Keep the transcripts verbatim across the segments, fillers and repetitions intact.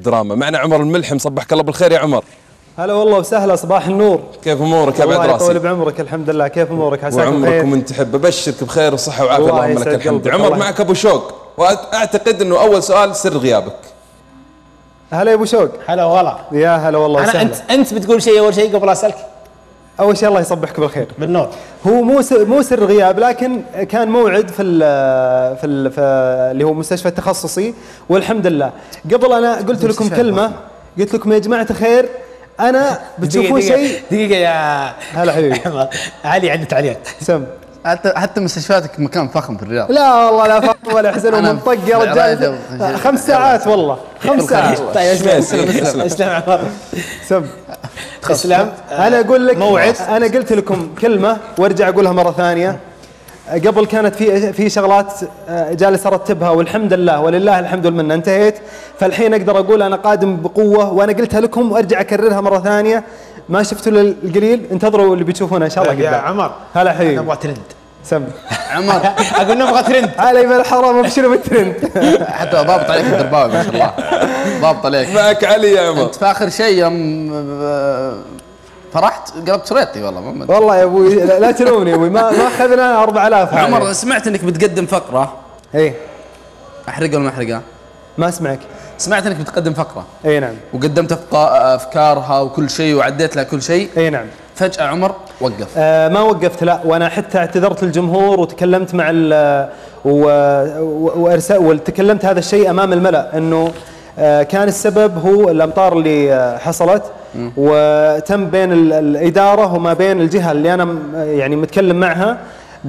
الدراما. معنا عمر الملحم، صبحك الله بالخير يا عمر. هلا والله وسهلا، صباح النور. كيف امورك يا بعد راسي؟ الله يطول بعمرك. الحمد لله. كيف امورك؟ عساك بخير. وعمركم انت تحب، ابشرك بخير وصحه وعافيه. اللهم لك الحمد. عمر معك ابو شوق، واعتقد انه اول سؤال سر غيابك. هلا يا ابو شوق. هلا والله. يا هلا والله وسهلا. انا انت انت بتقول شيء اول شيء قبل اسالك؟ اول شيء الله يصبحك بالخير. بالنور. هو مو مو سر غياب، لكن كان موعد في ال في, ال في اللي هو مستشفى التخصصي، والحمد لله. قبل انا قلت لكم كلمه، قلت لكم يا جماعه الخير انا بتشوفون شيء. دقيقه يا هلا حبيبي. علي عندي تعليق. سم. حتى حتى مستشفياتك مكان فخم في الرياض. لا والله لا فخم ولا حسن ومنطق يا رجال. خمس ساعات والله، خمس ساعات. طيب اسلم اسلم اسلم عمر. سم. اسلم. انا اقول لك موعد، انا قلت لكم كلمه وارجع اقولها مره ثانيه. قبل كانت في في شغلات جالس ارتبها، والحمد لله ولله الحمد والمنه انتهيت، فالحين اقدر اقول انا قادم بقوه، وانا قلتها لكم وارجع اكررها مره ثانيه. ما شفتوا القليل، انتظروا اللي بتشوفونه ان شاء الله قدام. يا عمر هلا حبيبي. نبغى ترند. سم. عمر اقول نبغى ترند. علي من الحرام ابشر بالترند. حتى ضابط عليك الدرباوي ما شاء الله. ضابط عليك. معك علي يا عمر. انت في اخر شيء يوم فرحت قلبت شريطي والله. والله يا ابوي لا تلومني يا ابوي، ما ما اخذنا أربعة آلاف. عمر سمعت انك بتقدم فقره. ايه. احرقها ولا ما احرقها؟ ما اسمعك. سمعت انك بتقدم فقره. اي نعم. وقدمت افكارها وكل شيء وعديت لها كل شيء. اي نعم. فجاه عمر وقف. آه ما وقفت، لا، وانا حتى اعتذرت للجمهور وتكلمت مع ال وارسل وتكلمت هذا الشيء امام الملأ، انه آه كان السبب هو الامطار اللي آه حصلت، م. وتم بين الاداره وما بين الجهه اللي انا يعني متكلم معها.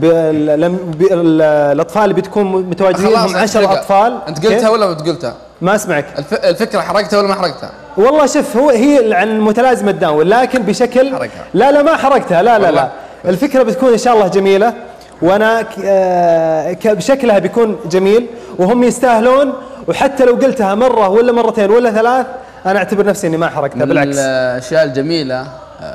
الاطفال اللي بتكون متواجدين هم عشرة اطفال. انت قلتها ولا ما قلتها؟ ما اسمعك. الف... الفكره حرقتها ولا ما حرقتها؟ والله شوف، هو هي عن متلازمه داون، لكن بشكل حرقها. لا لا ما حرقتها، لا لا لا. الفكره بتكون ان شاء الله جميله، وانا بشكلها بيكون جميل وهم يستاهلون. وحتى لو قلتها مره ولا مرتين ولا ثلاث، انا اعتبر نفسي اني ما حرقتها، بالعكس. من الاشياء الجميله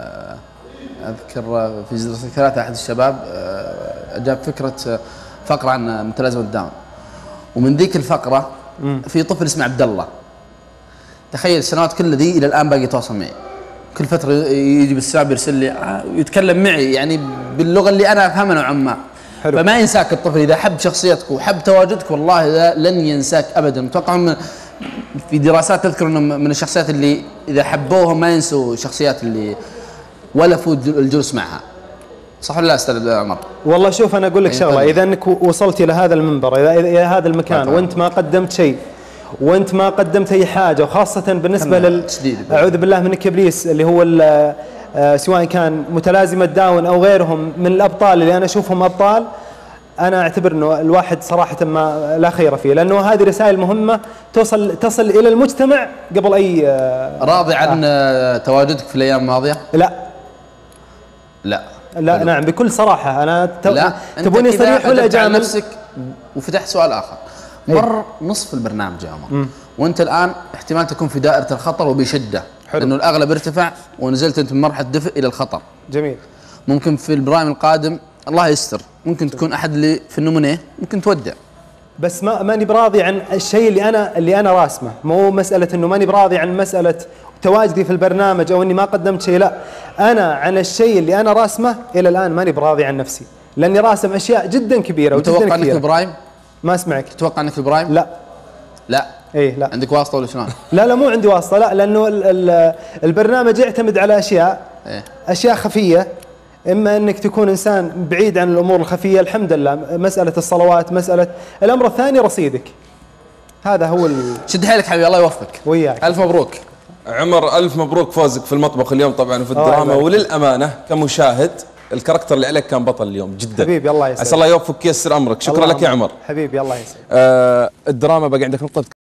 اذكر في جلسه ثلاثه احد الشباب جاب فكره فقره عن متلازمه داون، ومن ذيك الفقره في طفل اسمه عبد الله. تخيل السنوات كلها دي الى الان باقي يتواصل معي، كل فتره يجي بالساعه يرسل لي ويتكلم معي يعني باللغه اللي انا افهمها نوعا ما. فما ينساك الطفل اذا حب شخصيتك وحب تواجدك، والله لن ينساك ابدا. متوقع من في دراسات تذكر انه من الشخصيات اللي اذا حبوهم ما ينسوا الشخصيات اللي ولفوا الجلوس معها. صح ولا لا استاذ عمر؟ والله شوف انا اقول لك شغله، اذا انك وصلت الى هذا المنبر، اذا الى هذا المكان وانت ما قدمت شيء، وانت ما قدمت اي حاجه، وخاصه بالنسبه لل اعوذ بالله منك ابليس اللي هو سواء كان متلازمه داون او غيرهم من الابطال اللي انا اشوفهم ابطال، انا اعتبر انه الواحد صراحه ما لا خير فيه، لانه هذه رسائل مهمه توصل تصل الى المجتمع قبل اي. راضي عن آه. تواجدك في الايام الماضيه؟ لا لا لا حلو. نعم بكل صراحه. انا لا تبوني صريح ولا اجامل نفسك؟ وفتحت سؤال اخر، مر نصف البرنامج يا عمر، وانت الان احتمال تكون في دائره الخطر وبشده، لانه الاغلب ارتفع ونزلت انت من مرحله دفء الى الخطر. جميل. ممكن في البرايم القادم الله يستر، ممكن تكون احد اللي في النمونيه، ممكن تودع. بس ما ماني براضي عن الشيء اللي انا اللي انا راسمه، مو مساله انه ماني براضي عن مساله تواجدي في البرنامج او اني ما قدمت شيء، لا، انا عن الشيء اللي انا راسمه الى الان ماني براضي عن نفسي، لاني راسم اشياء جدا كبيره وجدا كثيره. تتوقع انك في البرايم؟ ما اسمعك. تتوقع انك في البرايم؟ لا لا ايه لا. عندك واسطه ولا شلون؟ لا لا مو عندي واسطه، لا، لانه ال ال البرنامج يعتمد على اشياء إيه؟ اشياء خفيه، اما انك تكون انسان بعيد عن الامور الخفيه، الحمد لله، مساله الصلوات، مساله الامر الثاني رصيدك. هذا هو ال... شد حيلك حبيبي، الله يوفقك. وياك. الف مبروك عمر، الف مبروك فوزك في المطبخ اليوم طبعا وفي الدراما. وللامانه كمشاهد الكاركتر اللي عليك كان بطل اليوم جدا. حبيبي الله يسعدك. عسى الله يوفقك وييسر امرك. شكرا لك يا عمر. حبيبي الله يسعدك. آه الدراما باقي عندك نقطه